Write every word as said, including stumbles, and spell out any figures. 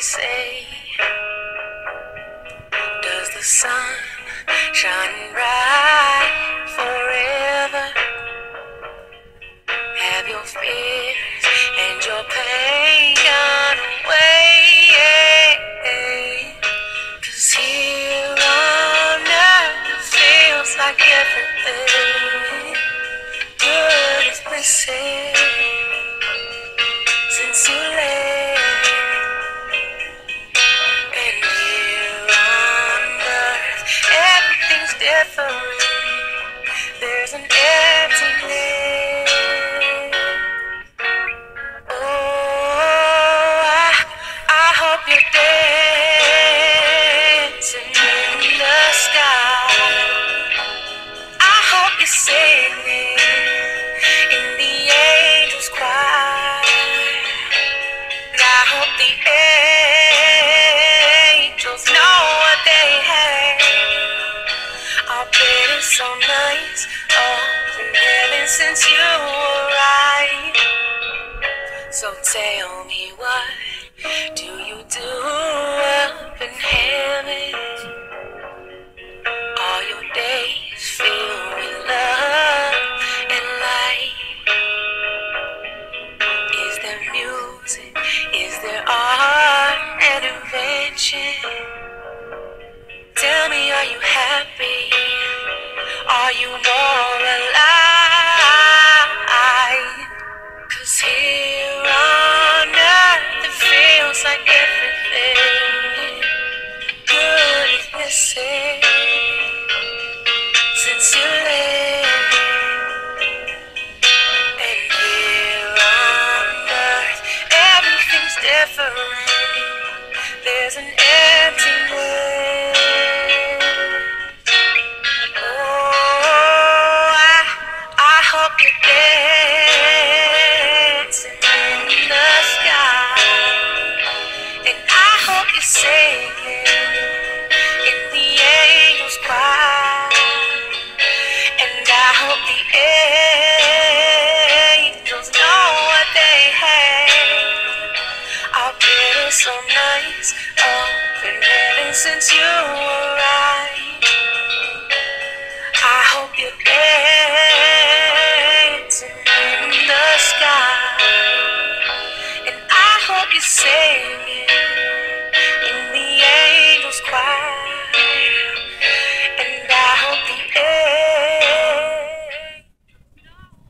say, does the sun shine bright forever? Have your fears and your pain gone away? 'Cause here on earth it feels like everything good is missing since you left. And here on earth everything's different. There's an emptiness. Oh, I, I hope you're dancing in the sky. I hope you're singing in the angels' choir. And I hope the angels know what they have. I'll bet it's so nice up in heaven since you arrived. So tell me, what do you do up in heaven? All your days filled with love and light. Is there music? Is there art and invention? Tell me, are you happy? Are you more alive? 'Cause here on earth it feels like everything good is missing since you left. And here on earth everything's different. There's an emptiness. I hope you're dancing in the sky. And I hope you're singing in the angels' choir. And I hope the angels know what they have. I'll bet it's so nice up in heaven since you arrived. I hope you're dancing in the sky. And I hope you're singing